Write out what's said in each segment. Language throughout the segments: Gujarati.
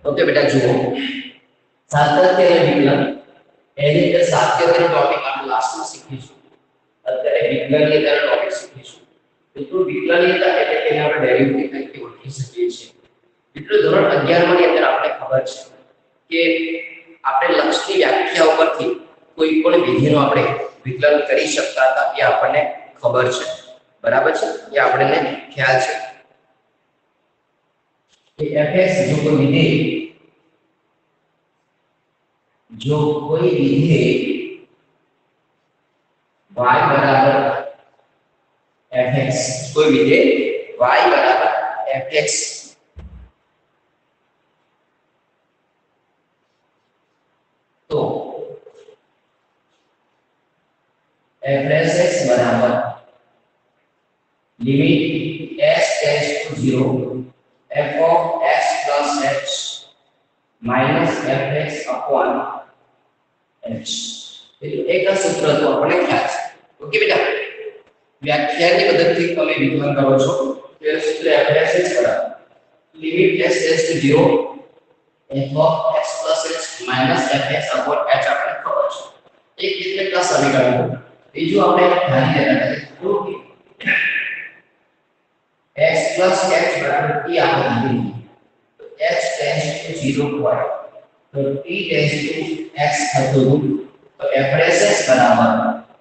ઓકે બેટા જુઓ સાતત્ય અને વિકલન એની અંદર સાતત્યનો ટોપિક આપણે લાસ્ટમાં શીખીશું. અત્યારે વિકલનીયતાનો ટોપિક શીખીશું. મિત્રો વિકલનીયતા એટલે કે આપણે ડેરિવેટિવ તરીકે ઓળખી શકીએ છીએ. મિત્રો ધોરણ 11 માં ની અંદર આપણે ખબર છે કે આપણે લક્ષની વ્યાખ્યા ઉપરથી કોઈ પણ વિધિનો આપણે વિકલન કરી શકતા હતા એ આપણને ખબર છે. બરાબર છે, એ આપણને ખ્યાલ છે કે fx જો કોઈ વિધેય y બરાબર fx, કોઈ વિધેય y બરાબર fx તો f(x) બરાબર limit s tends to 0 f of x plus h minus fx upon h. એટલે એક આ સૂત્ર તો આપણે ખ્યાલ છે. ઓકે બેટા, વ્યાખ્યાની મદદથી તમે વિકલન કરો છો તો એ સૂત્ર f(x) બરાબર limit s tends to 0 f of x plus h minus fx upon h આપણે ખબર છે. એક રીતે का સમીકરણ. બીજું આપણે ધ્યાન દેતા હતા x plus h બરાબર t આપણે લીધી તો h ટેન્ડ્સ ટુ 0 હોય તો t ટેન્ડ્સ ટુ x થતું તો f(x) બરાબર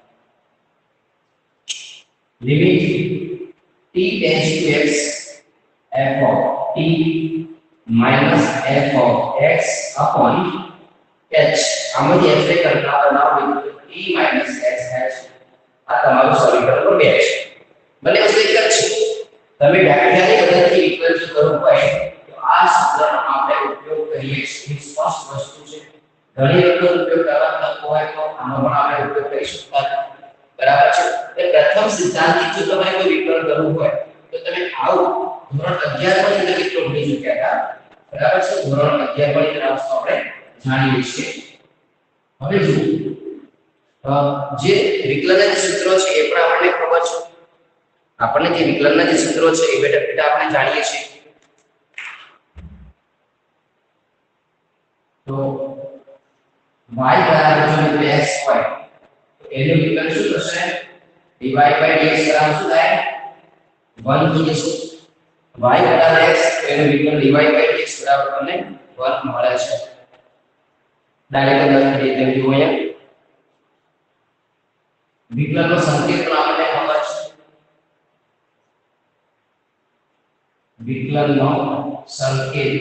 limit t tends to x f of t minus f of x upon h. આમાંથી f કરતા બનાવો t minus x h. આ તમારું સમીકરણ નંબર 2 છે. ભલે વસ્તુ એક જ છે. તમે વ્યાખ્યાની મદદથી વિકલન કરવું હોય તો આ સૂત્રનો આપણે ઉપયોગ કરીએ છીએ. સ્પષ્ટ વસ્તુ છે. ઘણી વખત ઉપયોગ કરવા થતો હોય તો આનો પણ આપણે ઉપયોગ કરી શકતા. બરાબર છે. એ પ્રથમ સિદ્ધાંતથી જો તમારે કોઈ વિકલન કરવું હોય તો તમે આવું ધોરણ 11 માં અંદર મિત્રો ભણી ચૂક્યા હતા. બરાબર છે. ધોરણ 11 માં અંદર વસ્તુ આપણે જાણીએ છીએ. હવે જુઓ જે વિકલનના જે સૂત્રો છે એ પણ આપણને ખબર છે. આપણને જે વિકલનના જે સૂત્રો છે એ બેટા આપણે જાણીએ છીએ. તો y બરાબર જો x હોય તો એનું વિકલન શું થશે? dy by dx બરાબર શું થાય? 1 થઈ જશે. y બરાબર x એનું વિકલન dy by dx બરાબર તમને 1 મળે છે. ડાયરેક્ટ લખી દઈએ તેમ જુઓ અહીંયા વિકલનનો સંકેત પણ આપણને ખબર છે. વિકલનનો સંકેત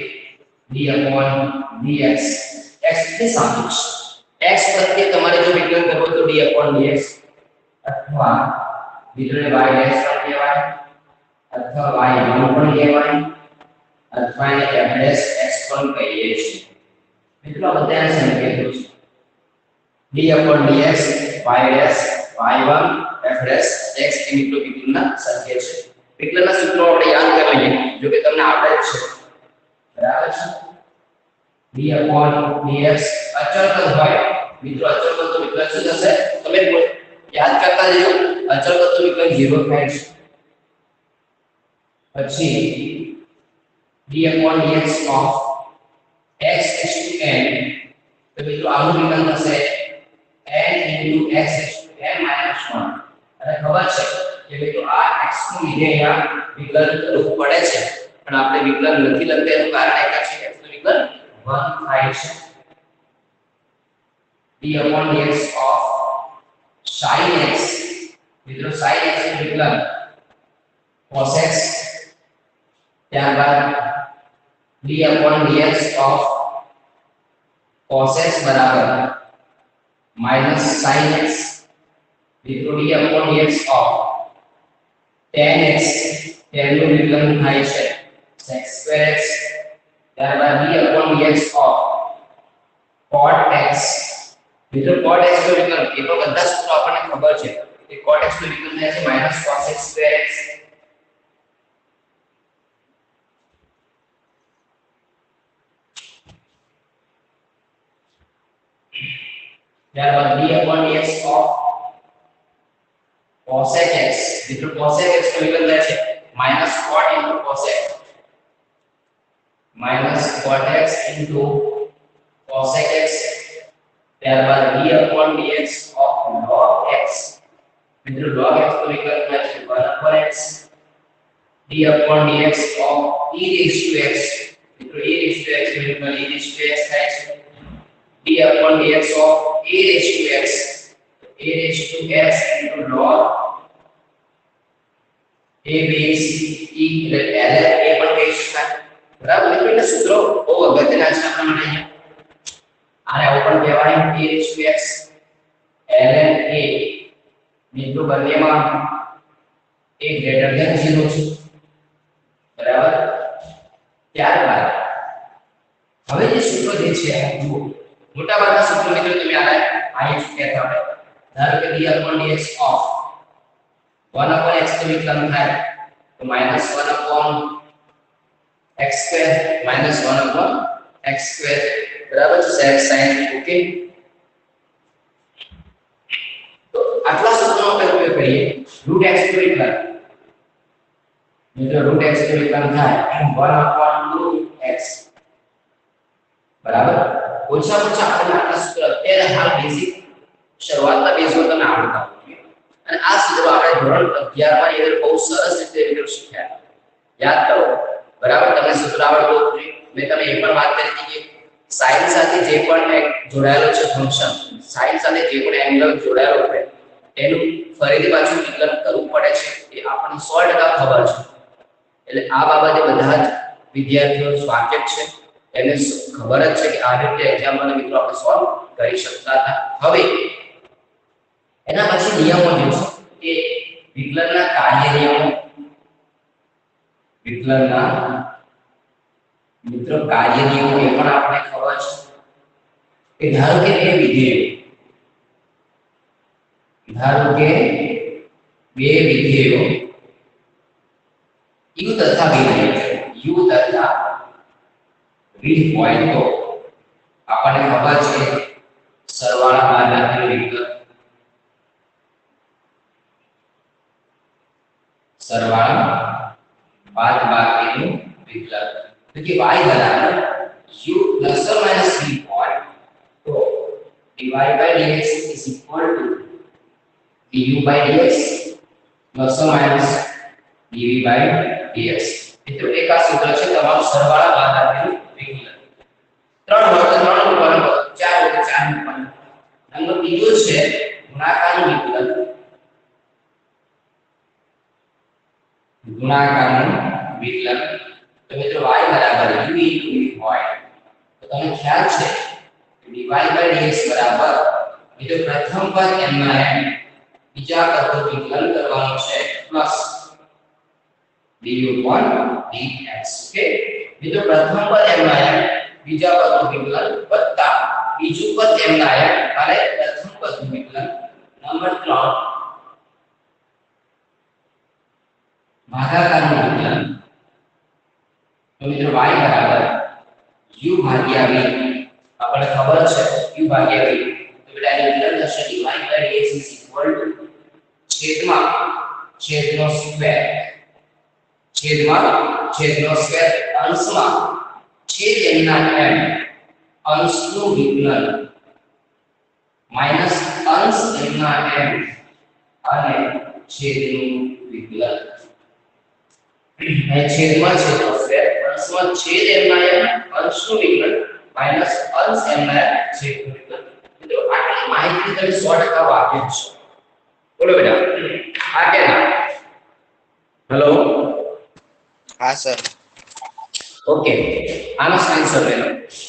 d/dx x ની સાપેક્ષ x પ્રત્યે તમારે જો વિકલન કરવું તો d/dx અથવા વિકલન y' પણ કહેવાય અથવા y1 પણ કહેવાય અથવા એને f'(x) પણ કહીએ છીએ. મિત્રો બધા સંકેતો છે. d/dx y', y1, f'(x) એ મિત્રો વિકલનના સંકેત છે. વિકલનના સૂત્રો આપણે યાદ કરી લઈએ જો કે તમને આવડે જ છે. બરાબર છે. d/dx અચળ પદ હોય મિત્રો અચળ પદ તો વિકલન શું થશે? તમે યાદ કરતા જજો. અચળ પદ તો વિકલન 0 થાય છે. પછી d/dx of x * n તો મિત્રો આનું વિકલન થશે n * x * n - 1. અને ખબર છે કે મિત્રો આ x નું વિધેય વિકલન કરવું પડે છે પણ આપણે વિકલન નથી લખતા એનું કારણ એક છે કે x નું વિકલન 1 થાય છે. d/dx of sin x મિત્રો sin x નું વિકલન cos x. ત્યારબાદ d/dx of cos x બરાબર -sin x મિત્રો d/dx of tan x તેનું વિકલન થાય છે sec²x. ત્યારબાદ d/dx of cot x મિત્રો cot x નું વિકલન એ તો બધા સૂત્રો આપણને ખબર છે કે cot x નું વિકલન થાય છે -cos x²x. ત્યારબાદ d/dx of cosec x મિત્રો cosec x નું વિકલન થાય છે -cot * cosec. Minus cot x into cosec x, ત્યારબાદ d upon dx of log x. મિત્રો log x તો વિકલ્પ થાય છે 1 upon x, d upon dx of e raised to x. મિત્રો e raised to x વિકલ્પ e raised to x થાય છે d upon dx of a raised to x, a raised to x into log a base e એટલે ln a પણ કહી શકાય. બરાબર મિત્રો એટલે સૂત્રો બહુ અગત્યના છે આપણા માટે અહીંયા. આને આવું પણ કહેવાય a raised to x ln a. મિત્રો બંનેમાં a ગ્રેટર ધેન 0 છે. બરાબર. ત્યારબાદ હવે જે સૂત્ર જે છે જુઓ, મોટાભાગના સૂત્રો મિત્રો તમે આ જ કહેતા હોય. ધારો કે d upon dx of 1 upon x તો વિકલન થાય તો -1 upon x square -1 upon x square બરાબર છે sec sin. ઓકે, તો આટલા સૂત્રનો આપણે ઉપયોગ કરીએ. √x તો વિકલન મિત્રો √x તો વિકલન થાય 1 upon 2x બરાબર. ઓછામાં ઓછા આપણે આટલા સૂત્ર અત્યારે હાલ બેઝિક શરૂઆતના બેઝો તમે આવડતા હોય. અને આ સૂત્રો આપણે ધોરણ 11 માં એ બહુ સરસ રીતે મિત્રો શીખ્યા. યાદ કરો. બરાબર, તમને સૂત્ર આવડતું હતું. મેં તમને એ પણ વાત કરી હતી કે sin સાથે જે પણ જોડાયેલો છે ફંક્શન, sin સાથે જે પણ એંગલ જોડાયેલો હોય એનું ફરીથી પાછું વિકલન કરવું પડે છે. એ આપણને 100% ખબર છે. એટલે આ બાબતે બધા જ વિદ્યાર્થીઓ વાકેફ છે. એને ખબર જ છે કે આ રીતે એક્ઝામ્પલ મિત્રો આપણે સોલ્વ કરી શકતા હતા. હવે એના પછી નિયમો જે છે કે વિકલનના કાર્ય નિયમો, વિકલનના મિત્રો કાર્ય નિયમો એ પણ આપણે ખબર છે કે ધારો કે બે વિધેયો, ધારો કે બે વિધેયો u તથા v હોય તો આપણને ખબર છે સરવાળા બાદબાકીનો વિકલ્પ, સરવાળા બાદબાકીનું વિકલ્પ. તો કે y બરાબર u plus or minus v હોય તો dy by dx is equal to du by dx plus or minus dv by dx. મિત્રો એક આ સૂત્ર છે તમારું સરવાળા બાદબાકીનું વિકલન. 3 હોય તો 3 મૂકવાનું, 4 હોય તો 4 મૂકવાનું. નંબર બીજો છે ગુણાકારનું વિકલન. ગુણાકારનું વિકલન તો મિત્રો y બરાબર u into v હોય તો તમને ખ્યાલ છે કે dy by dx બરાબર મિત્રો પ્રથમ પદ m ના m બીજા પદનું વિકલન કરવાનું છે plus du upon dx. Okay, મિત્રો પ્રથમ પદ m ના m બીજા પદનું વિકલન વત્તા બીજું પદ m ના m અને પ્રથમ પદનું વિકલન. નંબર 3 ભાગાકારનું વિકલન. તો મિત્રો y બરાબર u ભાગ્યા v આપણને ખબર છે u ભાગ્યા v. તો બેટા એનું વિકલન થશે dy by dx is equal to છેદમાં છેદનો સ્ક્વેર, છેદમાં છેદનો સ્ક્વેર અંશમાં છેદ m ના m અંશનું વિકલન માઈનસ અંશ m ના m અને છેદનું વિકલન. છેદમાં છેદનો સ્ક્વેર અંશમાં છેદ m ના m અંશનું વિકલન માઈનસ અંશ m ના m છેદનું વિકલન. મિત્રો આટલી માહિતી તમે 100% વાકેફ છો. બોલો બેટા આ કેના? હેલો, હા સર. ઓકે, આનો સ્ક્રીનશોટ લે લો.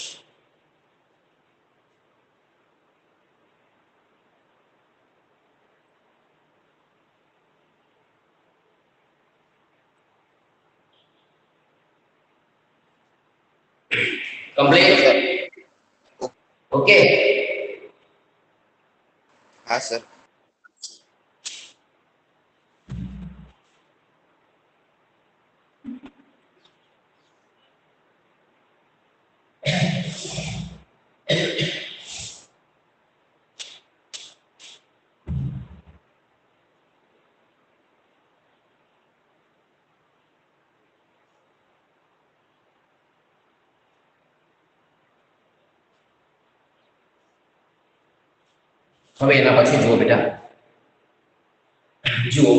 Complete sir. ઓકે, હા સર. હવે એના પછી જુઓ બેટા, જુઓ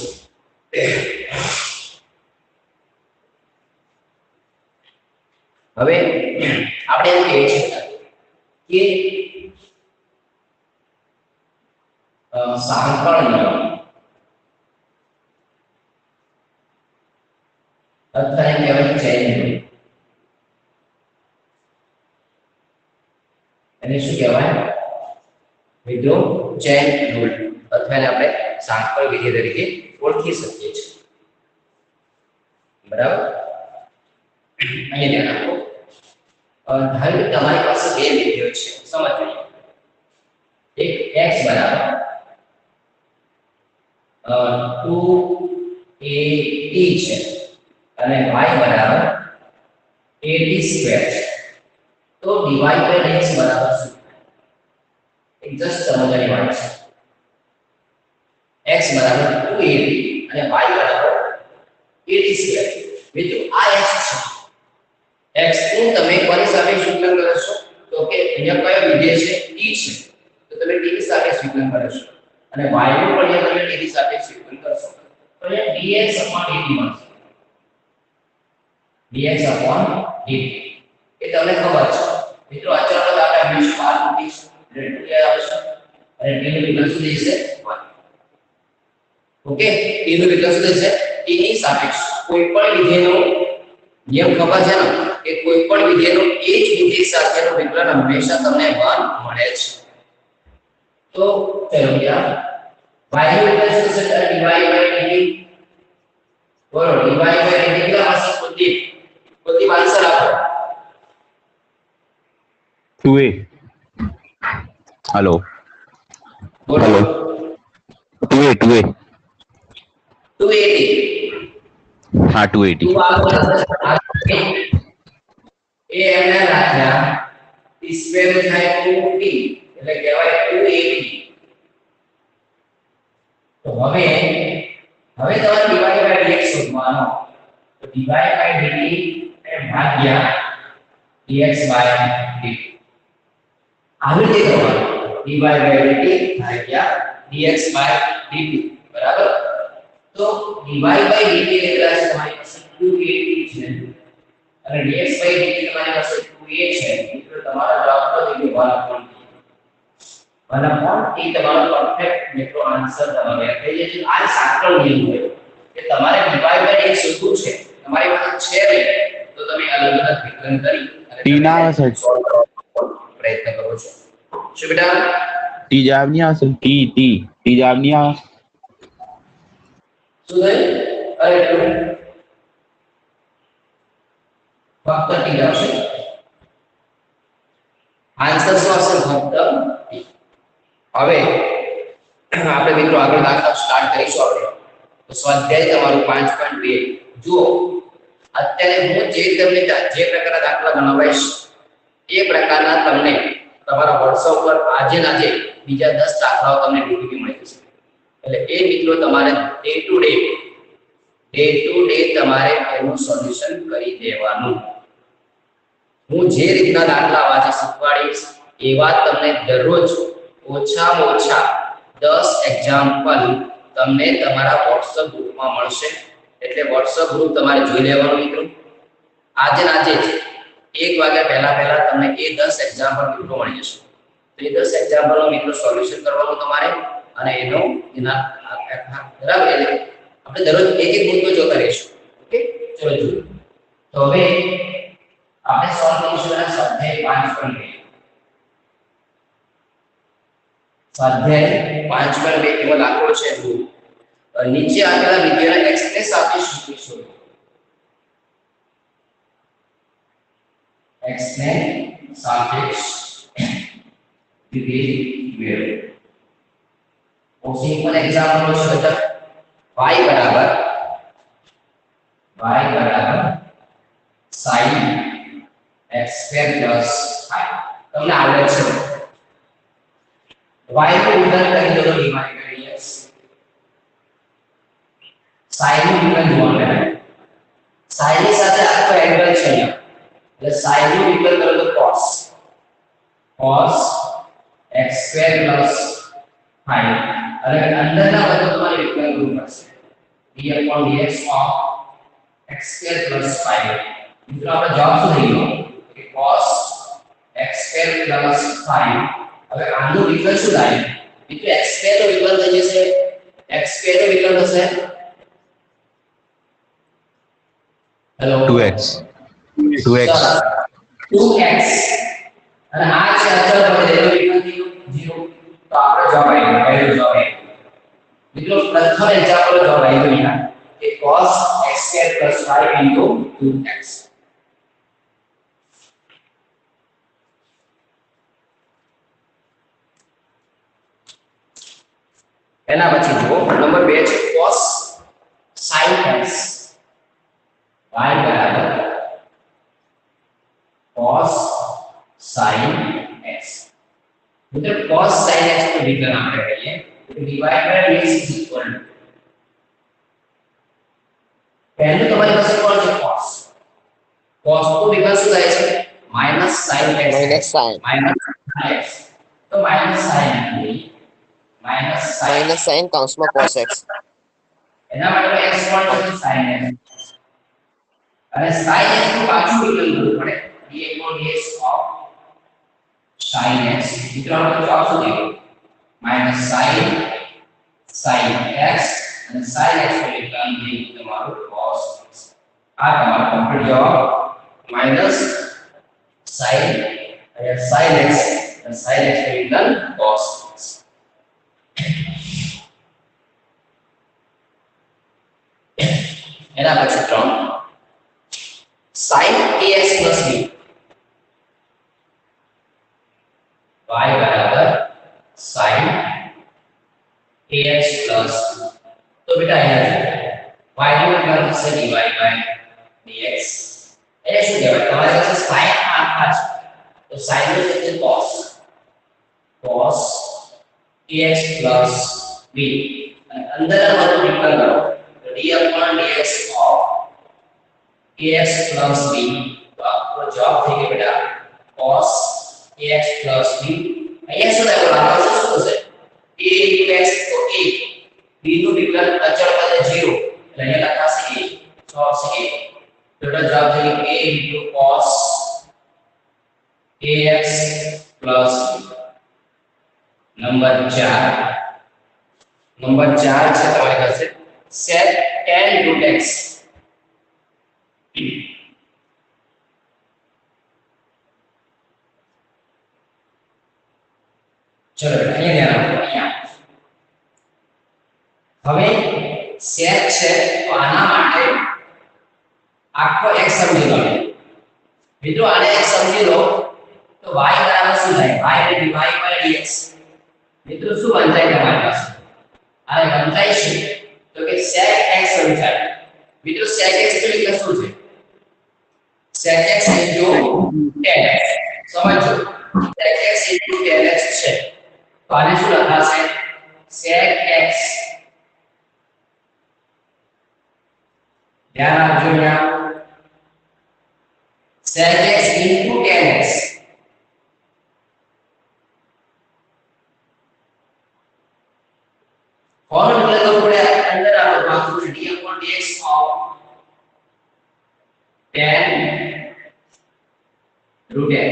હવે આપણે એમ કહીએ છીએ કે સાંકળ નિયમ અથવા એમ કહેવાય ચેન રૂલ, એને શું કહેવાય મિત્રો? ચેન રૂલ, અથવા એને આપણે સાંકળ વિધિ તરીકે ઓળખી શકીએ છીએ. બરાબર? અહીંયા ધ્યાન આપો. ધારો કે તમારી પાસે બે વિધિઓ છે, સમજજો. એક x બરાબર 2at છે અને y બરાબર at સ્ક્વેર છે. તો dy બાય dx બરાબર શું? એક જસ્ટ સમજવાની વાત છે. x બરાબર 2at અને y બરાબર at સ્ક્વેર. મિત્રો આ x છે. x નું તમે કોની સાથે વિકલન કરશો? તો કે અહીંયા કયો વિધેય છે? t છે. તો તમે t ની સાથે વિકલન કરશો અને y નું પણ અહીંયા તમે t ની સાથે વિકલન કરશો. તો અહીંયા dx dt મળશે. dx dt એ તમને ખબર છે. મિત્રો અચળ પદ આપણે હંમેશા બહાર મૂકીશું. એટલે 2 આવશે અને t નું વિકલન શું થશે? 1. ઓકે, t નું વિકલન શું થશે? t ની સાપેક્ષ કોઈ પણ વિધેયનો નિયમ ખબર છે ને કે કોઈ પણ વિધેયનો એ જ વિધેય સાથેનો વિકલન હંમેશા તમને 1 મળે છે. તો ચલો યાર y નું વિકલન શું થશે? dy by dt. બોલો dy by dt કેટલા આવશે? કુલદીપ આન્સર આપો. 2a. हेलो બોલો हेलो 2a 2a 280. हाँ 280 એ એમને રાખ્યા t સ્ક્વેર થાય 2t એટલે કહેવાય 280. તો હવે તમારે dy by dx શોધવાનો. તો dy by dt એ ભાગ્યા dx by dt. આવી રીતે કરવાનું. dy by dt ભાગ્યા dx by dt બરાબર. તો dy by dt કેટલા છે? તમારી પાસે 280 છે અને dx by dt તમારી પાસે 2a છે. મિત્રો તમારો જવાબ તો થઈ ગયો 1/t તમારો પરફેક્ટ મિત્રો આન્સર તમારો થઈ જશે. આ સાંકળ નિયમ છે કે તમારે dy by dx શોધવું છે. તમારી પાસે છે નહીં તો તમે અલગ અલગ વિકલન કરી અને t ના આવે સર સોલ્વ કરવાનો પ્રયત્ન કરો છો. શું બેટા? t જવાબ નહીં આવે સર t જવાબ નહીં આવે. શું થયું? અરે ફક્ત t આવશે. આન્સર શું આવશે? ફક્ત t. હવે આપણે મિત્રો આગળ દાખલા સ્ટાર્ટ કરીશું. આપણે તો સ્વાધ્યાય તમારું 5.2 જુઓ. અત્યારે હું જે પ્રકારના દાખલા ગણાવીશ એ પ્રકારના તમને તમારા WhatsApp પર આજે બીજા 10 દાખલાઓ તમને ડીપીટી મળી જશે. એટલે એ મિત્રો તમારે ડે ટુ ડે તમારે એનું સોલ્યુશન કરી દેવાનું. હું જે રીતના દાખલા આજે શીખવાડીશ એવા તમને દરરોજ ઓછામાં ઓછા 10 એક્ઝામ્પલ તમને તમારા WhatsApp ગ્રુપમાં મળશે. એટલે WhatsApp ગ્રુપ તમારે જોઈ લેવાનું મિત્રો. આજે જ 1 વાગ્યા પહેલા તમને એ 10 એક્ઝામ્પલ મિત્રો મળી જશે. તો એ 10 એક્ઝામ્પલનો મિત્રો સોલ્યુશન કરવાનું તમારે અને એના બરાબર. એટલે આપણે દરરોજ એક મુદ્દો જોતા રહીશું. ઓકે, ચલો જોઈએ. તો હવે આપણે સોલ્વ કરીશું સ્વાધ્યાય 5.2. સ્વાધ્યાય 5.2 એવો દાખલો છે. નીચે આપેલા વિધેયના x ને સાપેક્ષ શોધો. x ને સાપેક્ષ વિધેય મેળવો. તો સિમ્પલ એક્ઝામ્પલ છે. y બરાબર sin x² + 5 તમને આવડે છે. y નું વિકલન કરી દો તો dy by dx. sin નું વિકલન જોવાનું. sin ની સાથે આખો એંગલ છે અહીંયા. એટલે sin નું વિકલન કરો તો cos x² + 5 અને અંદરના પદો તમારે વિકલન કરવું પડશે d/dx of x square plus 5 મિત્રો આપણે જવાબ શું થઈ ગયો કે cos x square plus 5 હવે આનું વિકલન શું થાય મિત્રો x square નું વિકલન થઈ જશે x square નું વિકલન થશે હેલો 2x 2x 2x અને આ છે અચળ પદ એનો વિકલન થયું 0 તો આપણે જવાબ આવ્યો પહેલો જવાબ આવ્યો મિત્રો પ્રથમ એક્ઝામ્પલ જવાબ આવ્યો અહીંયા કે cos x square plus 5 into 2x એના પછી જુઓ નંબર 2 છે cos sin x y બરાબર cos sin x મિત્રો cos sin x નું વિકલન આપણે કરીએ તો dy by dx is equal to પહેલું તમારી પાસે કોણ છે cos cos નું વિકલન શું થાય છે minus sin x minus sin x તો minus sin minus sin કૌંસમાં cos x એના માટે x કોણ છે sin x અને sin x નું પાછું વિકલન કરવું પડે d/dx of sin x મિત્રો આપણે જવાબ શું થયો minus sin x અને sin x નું વિકલન જે તમારું cos x આ તમારો કમ્પ્લીટ જવાબ minus sin અને sin x અને sin x નું વિકલન cos x એના પછી 3 sin ax plus b y બરાબર sin ax plus તો બેટા અહીંયા y નું વિકલન થશે dy by dx એ શું કહેવાય તમારી પાસે sin આલ્ફા છે તો sin નું છે cos ax plus b અને અંદરના પદનું વિકલન કરો તો d/dx of ax plus b તો આપણો જવાબ થઈ ગયો બેટા cos ax plus b અહીંયા શું થાય બોલો આ શું થશે a into x તો a b નું વિકલન અચળ પદ 0 એટલે અહીંયા લખાશે a તો આવશે a તો જવાબ થઈ ગયો a into cos ax plus b number 4 છે તમારી પાસે sec tan root x ચલો અહીંયા ધ્યાન આપો અહીંયા હવે sec છે તો આના માટે આખો x સમજી લો મિત્રો આને x સમજી લો તો y બરાબર શું થાય y dy by dx મિત્રો શું વંચાય તમારી પાસે આ વંચાય છે તો કે sec x વંચાય મિત્રો sec x નું વિકલન શું છે sec x into tan x સમજો sec x into tan x છે તો આને શું લખાશે sec x ધ્યાન આપજો અહીંયા sec x into tan x કોણ વિકલન કરવું પડે અંદર આપણે બાજુ d/dx of tan root x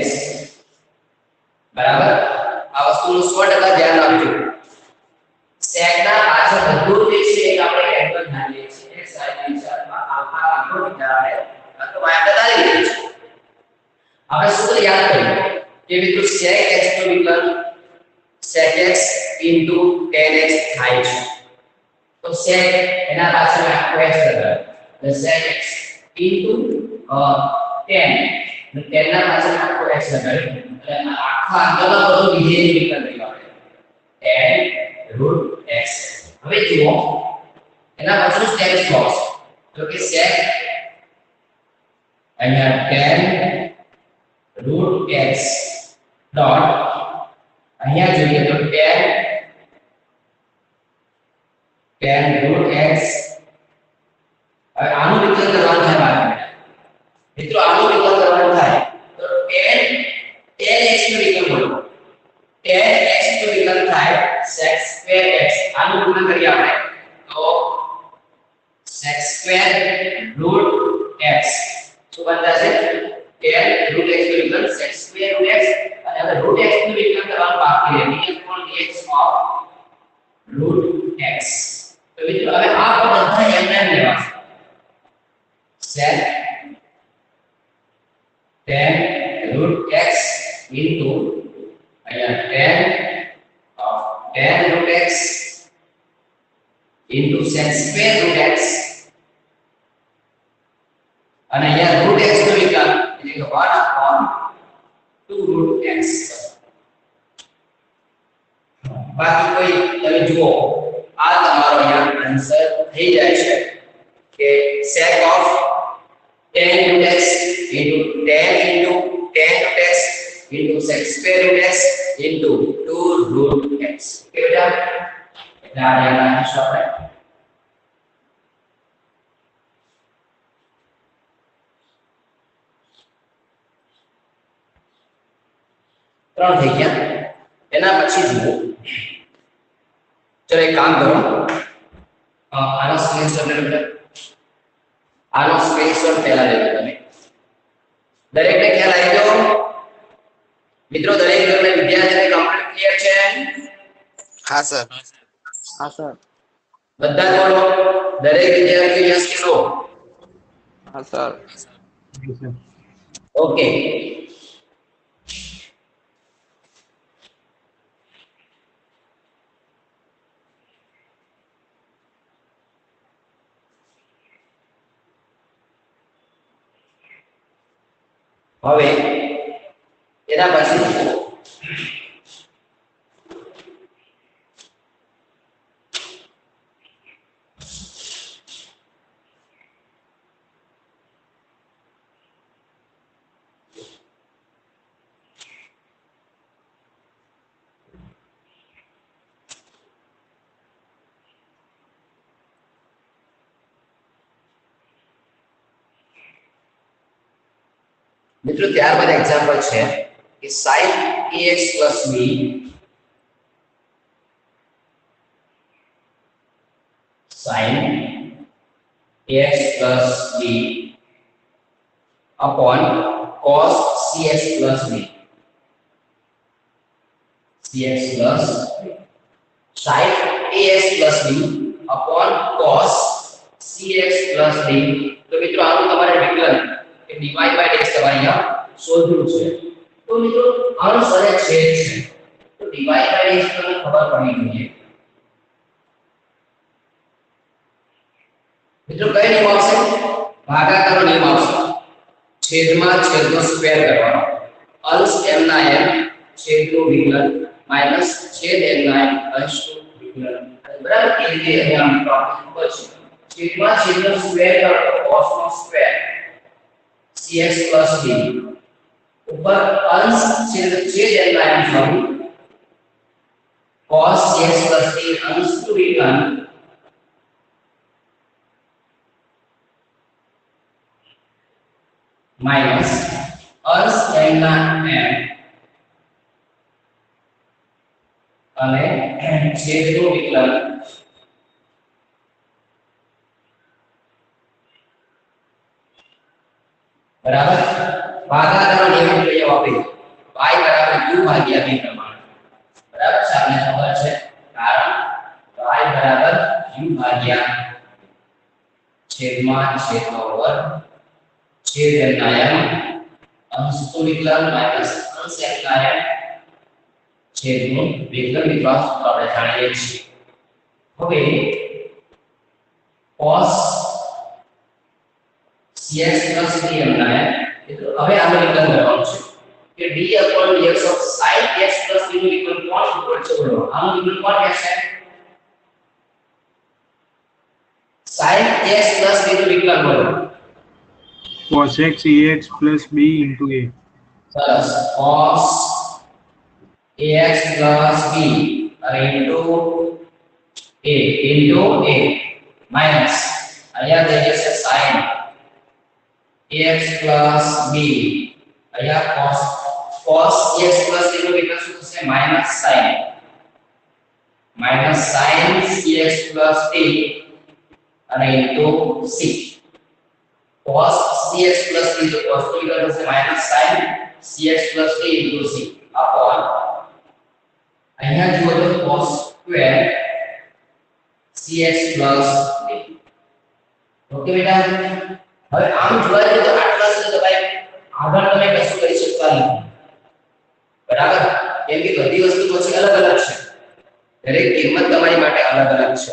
બરાબર આ વસ્તુનું 100% ધ્યાન રાખજો sec ના પાછળ બધું જે છે એ આપણે એંગલ ધ્યાન લઈએ છીએ x y દિશામાં આલ્ફા આખો વિચારે તો y બતાવી દઈએ છે આપણે સૂત્ર યાદ કરીએ કે મિત્રો sec x નું વિકલન sec x into tan x થાય છે તો sec એના પાછળ આખો x લગાડો એટલે sec x into tan અને tan ના પાછળ આખો x લગાડો એટલે આખા આગળના બધું વિધેય વિકલન કર્યું આપણે tan root x હવે જુઓ એના પાછળ tan cos તો કે sec અહીંયા tan root x ડોટ અહીંયા જોઈએ તો tan root x હવે આનું વિકલન કરવાનું થાય બાદ મિત્રો આનું વિકલન કરવાનું થાય તો tan x નું વિકલન બોલો tan x નું વિકલન થાય sec sec2x આનું ગુણન કરીએ આપણે તો sec2 √x શું બનતા છે 10 √x નું વિકલન sec2 √x અને હવે √x નું વિકલન કરવાનું બાકી છે dx of √x તો મિત્રો હવે આ બધા એમને લેવા sec 10 √x into 10 √x into sec2 √x અને અહીંયા √x નું વિકલન એટલે કે 1/2 √x બાકી કોઈ તમે જુઓ આ તમારો અહીંયા આન્સર થઈ જાય છે કે sec of 10 √x into 10 into 10 √x into sec2 √x into 2 √x okay બેટા એટલે આ રહેલા આન્સર આપણે ત્રણ થઈ ગયા એના પછી જુઓ ચલો એક કામ કરો આનો સ્ક્રીનશોટ લે બેટા આનો સ્ક્રીનશોટ પહેલા લેજો તમે દરેકને ખ્યાલ આવી ગયો મિત્રો દરેક તમને વિદ્યાર્થીને કમ્પ્લીટ ક્લિયર છે હા સર બધા બોલો દરેક વિદ્યાર્થી યસ કે નો હા સર ઓકે હવે એના પછી મિત્રો ત્યારબાદ એક્ઝામ્પલ છે કે sin ax b sin ax b upon cos cx b cx b sin ax b upon cos cx b તો મિત્રો આનું તમારે વિકલન કે dy by dx તમારે અહીંયા શોધવું છે તો મિત્રો અંશ અને છેદ છે તો dy by dx તમને ખબર પડી જોઈએ મિત્રો કઈ નિયમ આવશે ભાગાકારનો નિયમ આવશે છેદમાં છેદનો સ્ક્વેર કરવાનો અંશ m ના m છેદનું વિકલન માઈનસ છેદ m ના m અંશનું વિકલન બરાબર એ રીતે અહીંયા આપણે ખબર છે છેદમાં છેદનો સ્ક્વેર કરો cos નો સ્ક્વેર cx b ऊपर अंश छेद n ना m sorry cos cx b अंश टू विकलन माइनस अंश n ना m અને છેદનું વિકલન बराबर भागाकार नियम લઈ વાપરી y બરાબર u ભાગ્યા b પ્રમાણે બરાબર છે આપણે ખબર છે કારણ y બરાબર u ભાગ્યા છેદમાં છેદનો વર્ગ છેદ n ના m અંશનું વિકલન માઈનસ અંશ n ના m છેદનું વિકલન મિત્રો આપણે જાણીએ છીએ હવે cos cx d m ના એટલે હવે આનું વિકલન કરવાનું છે કે d dx of sin x d નું વિકલન કોણ ઉપર છે બોલો આનું વિકલન કોણ છે sin x d નું વિકલન બોલો cos x ax plus b into a સરસ cos ax plus b into a minus અહીંયા થઈ જશે sin ax plus b અહીંયા cos ax plus b નું વિકલન શું થશે minus sin minus sin cx plus t અને into c cos cx plus t તો cos t ઇક્વલ થશે minus sin cx plus t into c upon અહીંયા જુઓ તો cos square cx plus t. Okay બેટા, હવે આમ જોવા જઈએ તો આટલા છે તો ભાઈ આગળ તમે કશું કરી શકતા નથી, બરાબર? કેમ કે બધી વસ્તુ પછી અલગ અલગ છે, દરેક કિંમત તમારી માટે અલગ અલગ છે.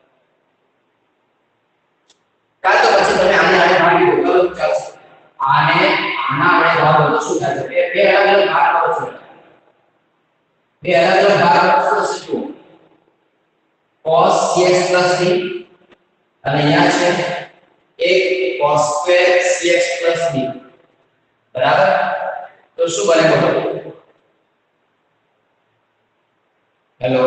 કાં તો પછી તમે આને આને ભાગી દો તો ચાલશે, આને આના આને ભાગો તો શું થશે? બે અલગ અલગ ભાગ આવશે, બે અલગ અલગ ભાગ આવશે તો શું? cos cx plus t અને અહીંયા છે એક cos square cx plus t, બરાબર? તો શું બને બોલો? હેલો,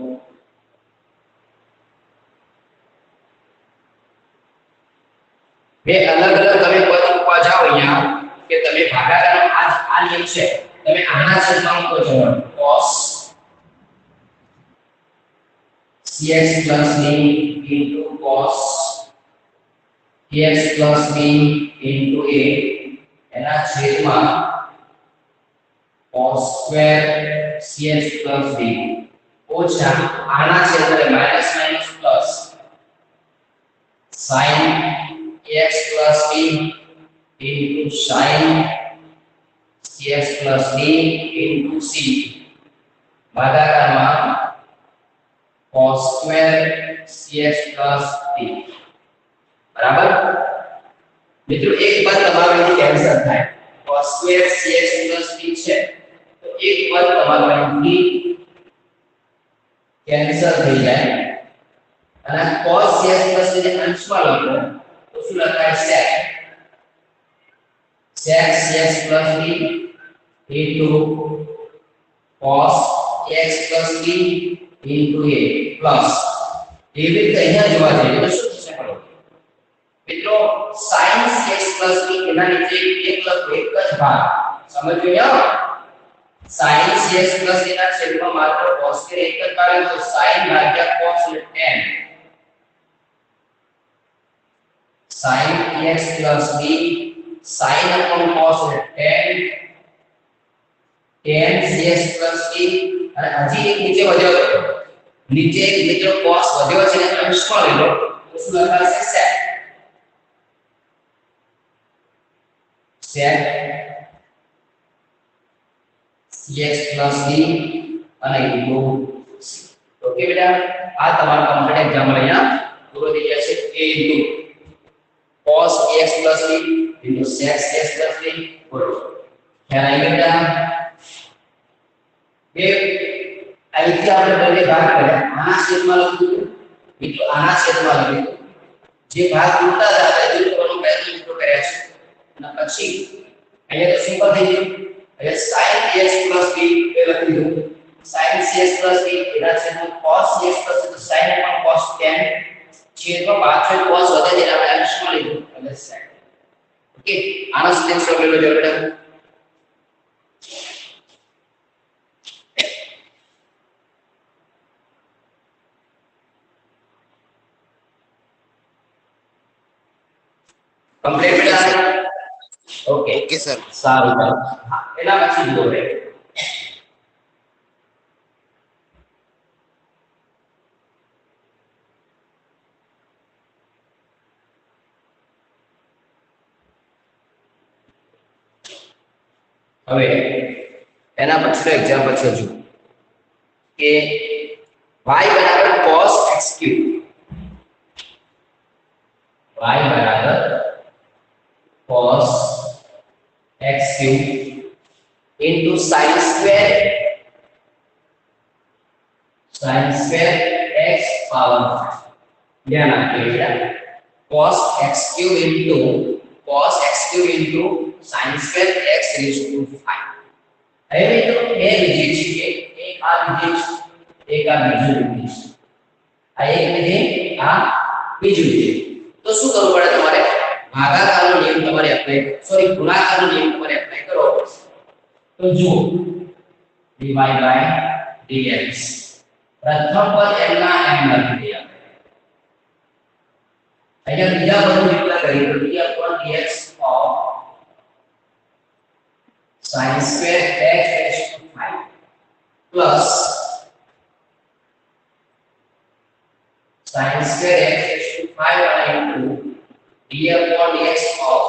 બે અલગ અલગ તમે પદ મૂકવા જાઓ અહીંયા કે તમે ભાગાકારનો આ નિયમ છે, તમે આના છેદમાં મૂકો છો cos cx plus d into cos kx plus b into a એના છેદમાં cos square cx plus d ઓછા આના છેદમાં minus minus plus sin kx plus b into sin cx plus d into c ભાગાકારમાં cos square cx plus t, બરાબર? મિત્રો એક પદ તમારાથી કેન્સલ થાય, cos square cx plus t છે તો એક પદ તમારાથી કેન્સલ થઈ જાય અને cos cx plus t ને અંશમાં લખો તો શું લખાય? sec cx plus t into cos kx plus t into a plus એવી રીતે અહીંયા જોવા જઈએ તો શું થશે ખબર? મિત્રો sin cx plus t એના નીચે એક લખો, એક જ ભાગ સમજ્યો? sin cx plus t ના છેદમાં માત્ર cos કે એક જ ભાગ તો sin ભાગ્યા cos એટલે tan sin kx plus t sin upon cos એટલે tan cx plus t અને હજી એક નીચે વધ્યો છે, નીચે એક મિત્રો cos વધ્યો છે ને અંશમાં લઈ લો તો શું લખાશે? sec cx plus d અને into c. ઓકે બેટા, આ તમારો કમ્પ્લીટ એક્ઝામ્પલ અહીંયા પૂરો થઈ ગયા છે. a into cos kx plus d into sec cx plus d પૂરો. ખ્યાલ આવી બેટા? બે અહીંથી આપણે બંને ભાગ કર્યા, આના છેદમાં લખ્યું મિત્રો, આના છેદમાં લખ્યું, જે ભાગ ઉલટા હતા એ દૂર કરવાનો પ્રયત્ન મિત્રો કર્યા છે અને પછી અહીંયા તો સિમ્પલ થઈ ગયું. અહીંયા sin kx plus d એ લખી દો, sin cx plus d એના છેદમાં cos cx plus d તો sin upon cos tan છેદમાં પાછળ cos વધે છે આપણે અંશમાં લીધું એટલે sin. ઓકે, આનો સ્ક્રીનશોટ લઈ લો બેટા. કમ્પ્લીટ બેટા? Okay okay sir. સારું ચાલો. હા, એના પછી જુઓ રે હવે એના પછીનો એક્ઝામ્પલ છે જુઓ કે y બરાબર cos x3, y બરાબર cos x3 into sin square x power 5. ધ્યાન આપજો બેટા, cos x3 into sin square x raised to 5. હવે મિત્રો બે વિધેય છે, એક આ વિધેય છે, એક આ બીજું વિધેય છે. આ એક વિધેય, આ બીજું વિધેય. તો શું કરવું પડે તમારે? ભાગાકારનો નિયમ તમારે એપ્લાય, સોરી ગુણાકારનો નિયમ તમારે એપ્લાય કરવો પડશે. તો જુઓ dy by dx પ્રથમ પદ એમના એમ લખી દઈએ અહીંયા બીજા પદનું વિકલન કરીએ તો d upon dx of sin square x raised to 5 plus sin square x raised to 5 into d upon dx of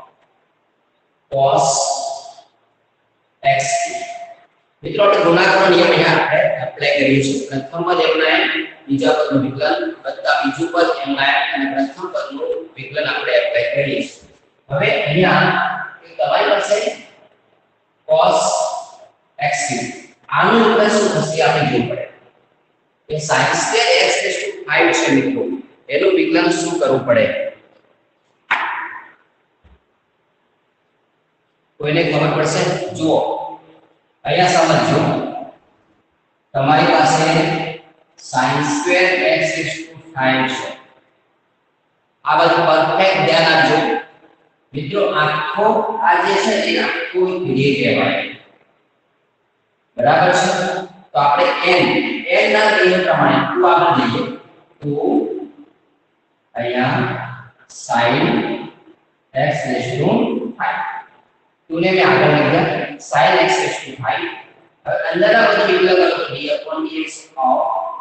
cos x. મિત્રો આપણે ગુણાકારનો નિયમ અહીંયા આપણે એપ્લાય કરીએ છીએ. પ્રથમ પદ એમના એમ, બીજા પદનું વિકલન વત્તા બીજું પદ એમના એમ અને પ્રથમ પદનું વિકલન આપણે એપ્લાય કરીએ છીએ. હવે અહીંયા તમારી પાસે cos x આનું વિકલન શું થશે આપણે જોવું પડે. એ sin square x raised to 5 છે મિત્રો, એનું વિકલન શું કરવું પડે? કોઈને ખબર પડશે? જુઓ અહીંયા સમજો, તમારી પાસે sin square x raised to 5 છે. આ બધું પરફેક્ટ ધ્યાન આપજો મિત્રો. આખો આ જે છે એ આખો ધ્યેય કહેવાય, બરાબર છે? તો આપણે n ના ધ્યેય પ્રમાણે 2 આગળ જઈએ તો અહીંયા sin x raised to 5 2 ને મેં આગળ લખ્યા sin x raised to 5. હવે અંદરના બધું વિકલન કરો તો d upon dx of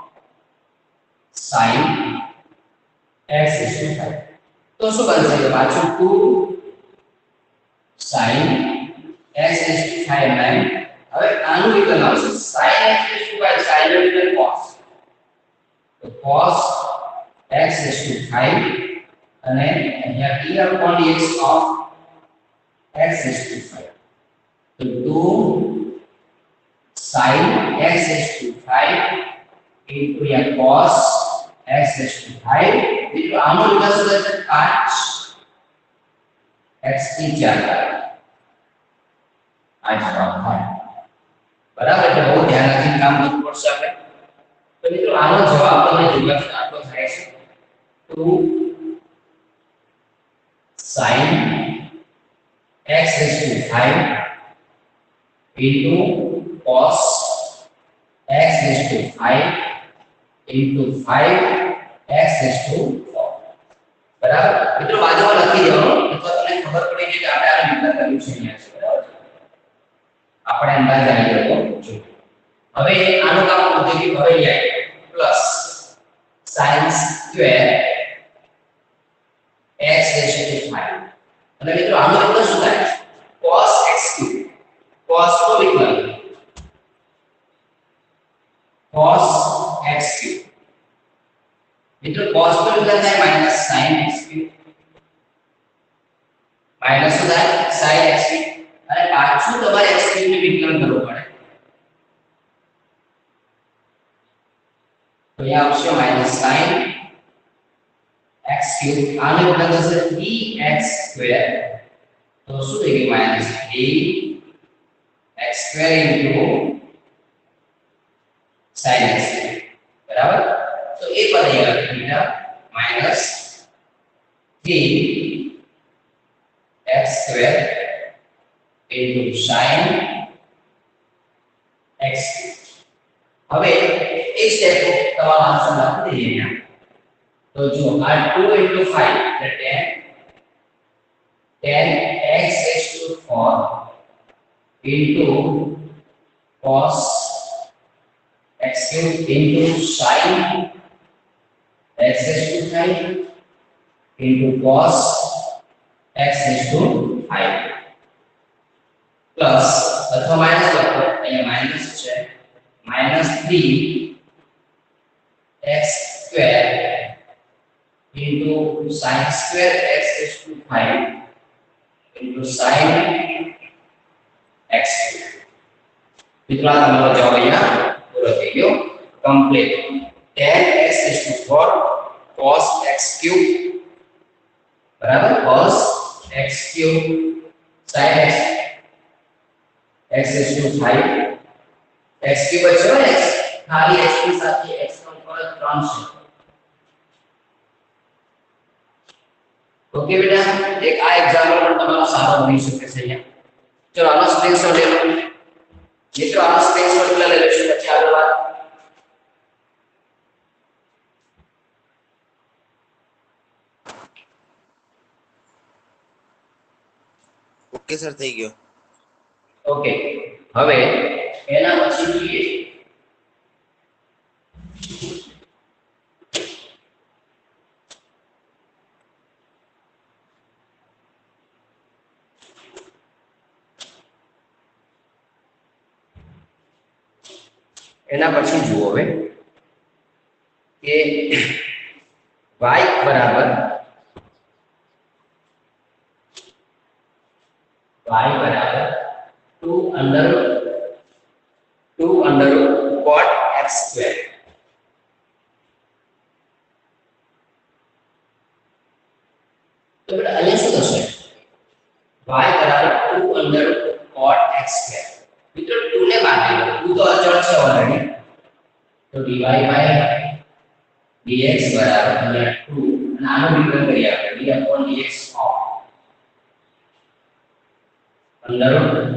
sin x raised to 5 તો શું બનશે? પાછું 2 sin x raised to 5 9. હવે આનું વિકલન આવશે sin x raised to 5, sin નું વિકલન cos, તો cos x raised to 5 અને અહીંયા d upon dx of x raised to 5. तो 2 sin x raised to 5 into या cos x raised to 5 तो आमो विकल्प શું થશે? 5 x की 4 આ જવાબ થાય, બરાબર? એટલે બહુ ધ્યાન રાખીને કામ કરવું પડશે આપણે. તો મિત્રો આનો જવાબ તમને જવાબ આટલો થાય છે 2 sin x raised to 5 into cos x raised to 5 into 5 x raised to 4. બરાબર? મિત્રો બાજુમાં લખી દેવાનું અથવા તમને ખબર પડી જાય કે આપણે આને વિકલન કર્યું છે અહીંયા છે, બરાબર? આપણે અંદાજ આવી ગયો જો. હવે આનું કામ પૂરું થઈ ગયું. હવે અહીંયા plus sin square x raised to 5 અને મિત્રો આનો વિકલન શું થાય? cos x3. cos નો વિકલન cos x3. મિત્રો cos નો વિકલન થાય માઈનસ sin x3 માઈનસ શું થાય? sin x3 અને પાછું તમારે x3 નું વિકલન કરવું પડે તો અહીંયા આવશે માઈનસ sin x3 આનો વિકલન થશે 3x2 तो શું થઈ ગયું? Minus 3x2 into sin x3, બરાબર? તો એ પદ અહીંયા લખી દીધા minus 3x2 into sin x3. હવે એ સ્ટેપ તમારો આન્સર લખી દઈએ અહીંયા. તો જો આ 2 into 5 એટલે 10x raised to 4 into cos x cube into sin x raised to 5 into cos x raised to 5 plus અથવા માઈનસ લખો, અહીંયા માઈનસ છે minus 3x2 into sin square x raised to 5 into sin x. મિત્રો આ તમારો જવાબ અહીંયા પૂરો થઈ ગયો, complete. 10x raised to 4 cos x cube બરાબર cos x cube sin x raised to 5 x cube બચ્યો ને, ખાલી x ની સાથે x નો ઉપર 3 છે. ओके बेटा, एक आ एग्जाम्पल પણ તમારો સારો બની શકે છે અહીંયા. ચલો આનો સ્ક્રીનશોટ લે લો મિત્રો, આનો સ્ક્રીનશોટ લઈ લેજો પછી આગળ વાત. ઓકે સર થઈ ગયો. ઓકે, હવે એના પછી જોઈએ એના પછી જુઓ હવે કે y બરાબર y બરાબર 2 under cot x square. तो बेटा અહીંયા શું થશે? y બરાબર 2 under cot x square. મિત્રો 2 ને બાદ દો, 2 તો અચળ છે ઓલરેડી, તો dy by dx બરાબર અહીંયા 2 અને આનું વિકલન કરીએ આપણે d upon dx of under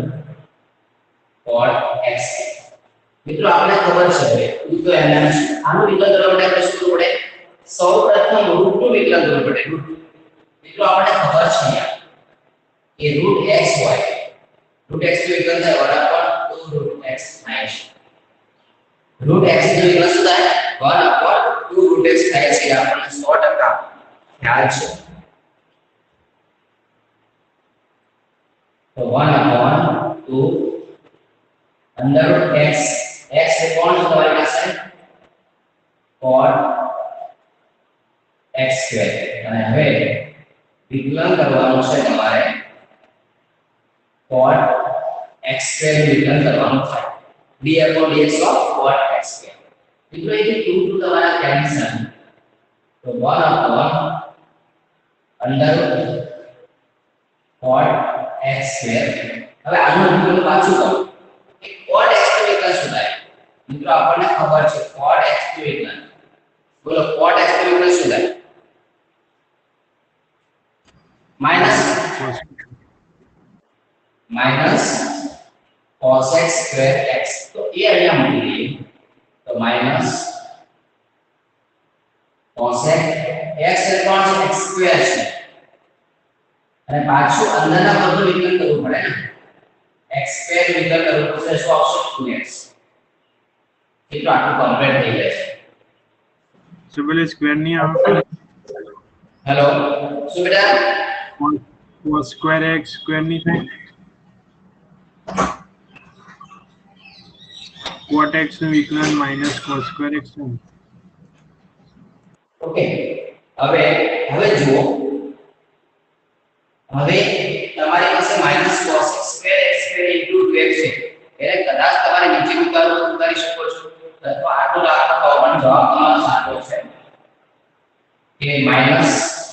cot x. મિત્રો આપણે ખબર છે હવે 2 તો એના આનું વિકલન કરવા માટે આપણે શું કરવું પડે? સૌપ્રથમ રૂટ નું વિકલન કરવું પડે. મિત્રો આપણે ખબર છે કે રૂટ x હોય, રૂટ x નું વિકલન થાય 1/2 root x minus root x નું વિકલન શું થાય? 1/2 રૂટ x થાય છે. આપણને 100% ખ્યાલ છે. तो 1/2 अंडर रूट x x से कौन सा हमारे पास है? cot x square. અને હવે વિકલન કરવાનું છે તમારે cot x સ્ક્વેર નું વિકલન કરવાનું થાય d upon dx of cot x square. મિત્રો એ 2 તમારા કેન્સલ, તો 1/2 અંડર cot x સ્ક્વેર. હવે આનું વિકલન પાછું કરો કે cot x નું વિકલન શું થાય? મિત્રો આપણને ખબર છે cot x નું વિકલન, બોલો cot x નું વિકલન શું થાય? Minus cos x square x. તો એ અહીંયા મૂકી દઈએ, તો માઈનસ cos x x એટલે કોણ છે? x સ્ક્વેર છે, અને પાછું અંદરના પદનું વિકલન કરવું પડે ને, x સ્ક્વેર વિકલન કરવું પડશે, શું આવશે? 2x. એટલે આટલું કમ્પ્લીટ થઈ જશે. सिविल स्क्वायर नहीं आता. હેલો, શું બેટા? cos स्क्वायर x स्क्वायर नहीं था. cot x નું વિકલન માઈનસ cos સ્ક્વેર x નું. ઓકે, હવે જુઓ, હવે તમારી પાસે minus cos x square x square into 2x છે. એટલે કદાચ તમારે નીચે ઉતારી શકો છો, અથવા આટલું રાખો તો પણ જવાબ તમારો સાચો છે કે minus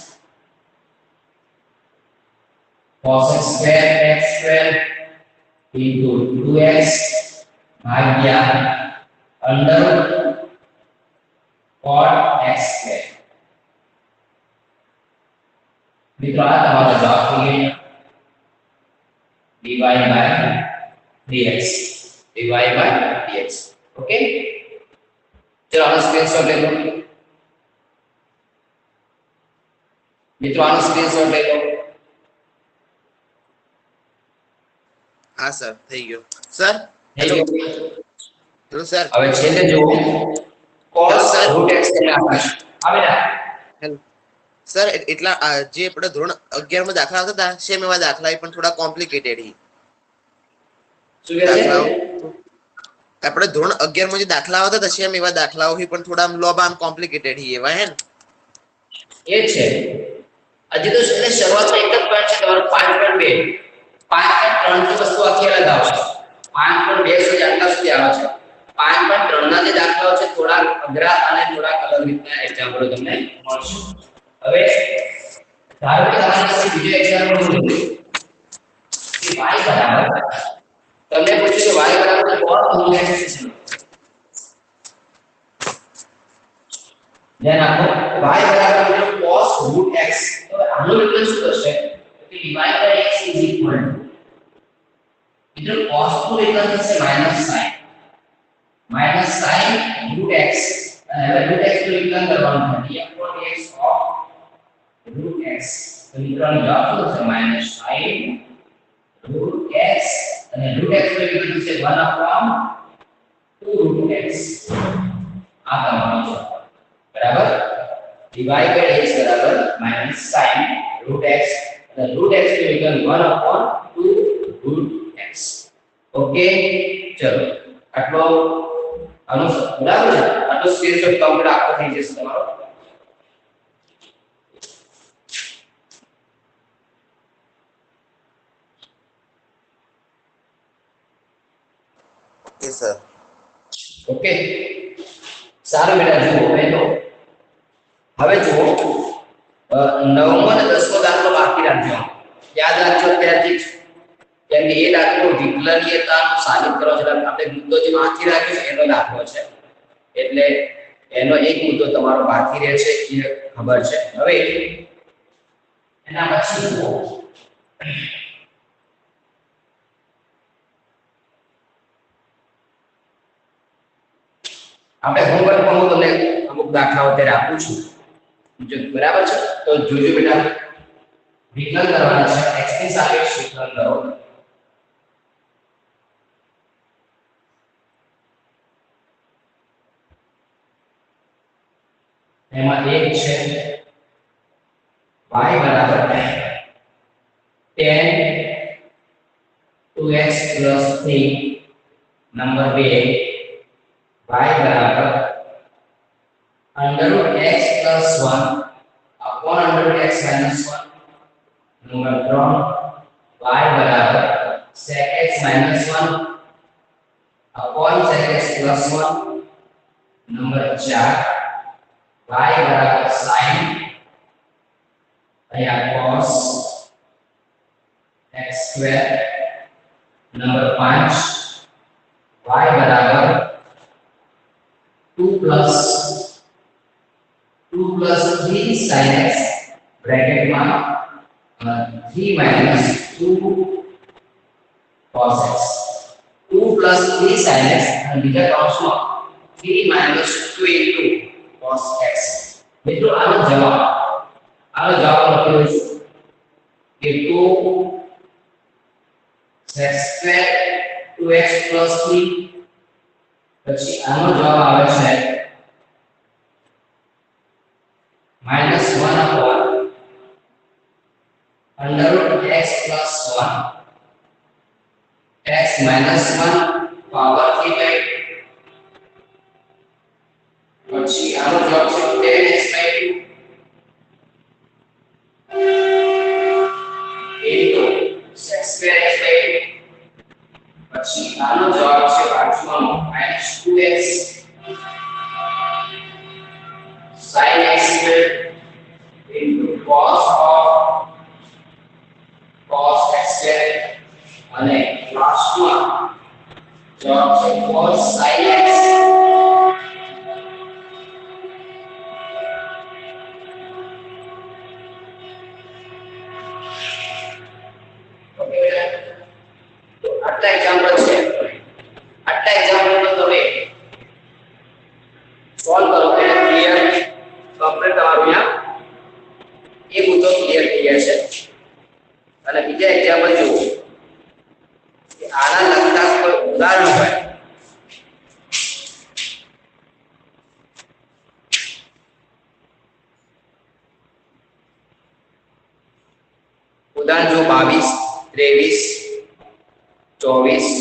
cos x square into 2x ભાગ્યા અંડર cot x સ્ક્વેર. મિત્રો આ તમારો જવાબ થઈ ગયો, dy by dx, dy by dx. Okay, चलो आना स्क्रीनशॉट ले लो मित्रों, आना स्क्रीनशॉट ले लो. હા સર થઈ ગયો. Sir hello sir. હવે છેલ્લે જો cos root x એટલે આકાશ આવે ને. સર એટલા જે આપણે ધોરણ 11 માં દાખલા આવતા હતા સેમ એવા દાખલા પણ થોડા કોમ્પ્લિકેટેડ હી. શું કહે છે? આપણે ધોરણ 11 માં જે દાખલા આવતા હતા સેમ એવા દાખલાઓ હી પણ થોડા લોબા આમ કોમ્પ્લિકેટેડ હી એવા હે ને. એ છે હજી તો એટલે શરૂઆતમાં એક જ પોઈન્ટ છે તમારો 5.2 5.3 ની વસ્તુ આખી અલગ આવશે. 5.2 સુધી આટલા સુધી આવે છે. 5.3 ના જે દાખલાઓ છે થોડા અઘરા અને થોડા અલગ રીતના એક્ઝામ્પલો તમને મળશે. હવે ધારો કે તમારી પાસે બીજો એક્ઝામ્પલ છે કે y બરાબર, તમને પૂછ્યું કે y બરાબર cos root x છે. ધ્યાન આપો, y બરાબર cos root x. તો આનું વિકલન શું થશે? કે dy by x is equal to इधर cos નું વિકલન થશે minus sin root x. અને હવે root x નું વિકલન કરવાનું છે d upon dx of root x. તો વિકલન જવાબ શું થશે? minus sin રૂટ x અને રૂટ x નું વિકલ્પ છે 1 upon 2 રૂટ x. આ તમારો જવાબ. બરાબર. divided x બરાબર -sin રૂટ x અને રૂટ x નું વિકલ્પ 1 upon 2 રૂટ x. ઓકે, ચલો આટલો આનો બરાબર છે. આટલો સ્ક્રીનશોટ કમ્પ્લીટ આખો થઈ જશે તમારો. Okay sir. ઓકે, સારું બેટા. જુઓ હવે જુઓ 9મો અને 10મો દાખલો બાકી રાખજો. યાદ રાખજો ત્યારથી જ, કેમ કે એ દાખલો વિકલનીયતા સાબિત કરવા છે. આપણે મુદ્દો જે બાકી રાખ્યો છે એનો દાખલો છે, એટલે એનો એક મુદ્દો તમારો બાકી રહે છે એ ખબર છે. હવે એના પછી જુઓ આપણે હોમવર્કમાં હું તમને અમુક દાખલાઓ અત્યારે આપું છું, જો બરાબર છે તો જોજો બેટા. વિકલન કરવાના છે, x ની સાપેક્ષ વિકલન કરો. એમાં એક છે y બરાબર 10 2x 3. નંબર 2 y बराबर under root x plus 1 upon under root x minus 1. Number 3 y बराबर sec x minus 1 upon sec x plus 1. Number 4 y बराबर sin या cos x square. Number 5 y बराबर 2 plus 3 sin x ब्रैकेट में 3 minus 2 cos x. 2 plus 3 sin x और बीजा कौंस में 3 minus 2 into cos x. मित्रों आनो जवाब लखियो के 2 x square 2x plus 3. પછી આનો જવાબ આવે છે -1 upon under root x plus 1 x minus 1 power 3/2. પછી આનો જવાબ છે 10x/2 into x square x/2. પછી આનો જવાબ છે પાંચમાનો -2x sin x square into cos x square અને લાસ્ટમાં જવાબ છે cos sin x. ઓકે તો આટલા એક્ઝામ્પલ છે. આટલા એક્ઝામ્પલ તમે સોલ્વ કરો એટલે ક્લિયર કમ્પ્લીટ તમારું અહીંયા એ મુદ્દો ક્લિયર થઈ જશે. અને બીજા એક્ઝામ્પલ જુઓ કે આના લગતા કોઈ ઉદાહરણ હોય ઉદાહરણ જો 22 23 24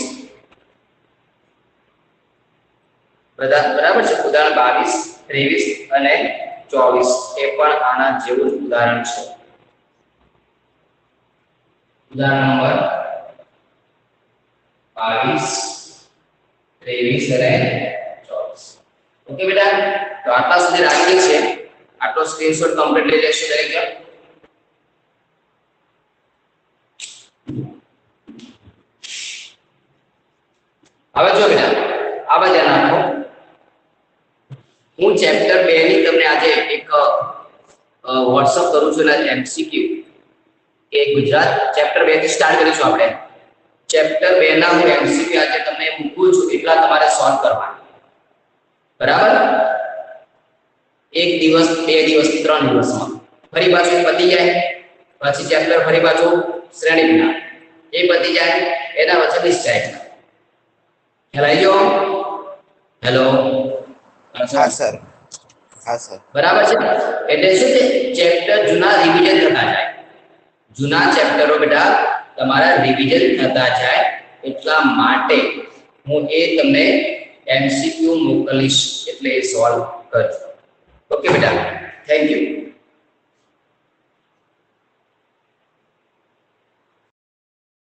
બરાબર છે. ઉદાહરણ 22 23 અને 24 એ પણ આના જેવું જ ઉદાહરણ છે. ઉદાહરણ નંબર 22 23 અને 24. ઓકે બેટા, તો આટલા સુધી રાખીએ છીએ. આટલો સ્ક્રીનશોટ કમ્પ્લીટ લઈ લેશો દરેક જણ. હવે જો બેટા આ બધા નાખો. હું ચેપ્ટર 2 ની તમને આજે એક WhatsApp કરું છું ને MCQ કે ગુજરાત ચેપ્ટર 2 થી સ્ટાર્ટ કરીશું આપણે. ચેપ્ટર 2 ના હું MCQ આજે તમને મૂકું છું, એટલા તમારે સોલ્વ કરવાના. બરાબર? એક દિવસ 2 દિવસ 3 દિવસમાં ફરી પાછું પતી જાય. પછી ચેપ્ટર ફરી પાછું શ્રેણી જ્ઞાન. એ પતી જાય એના વચ્ચેની સ્ટેપ ખ્યાલ આવી ગયો હેલો હા સર હા સર બરાબર છે એટલે શું છે ચેપ્ટર જૂના રિવિઝન થતા જાય જૂના ચેપ્ટરો બેટા તમારા રિવિઝન થતા જાય એટલા માટે હું એ તમને MCQ મોકલીશ એટલે એ સોલ્વ કરજો ઓકે બેટા થેન્ક યુ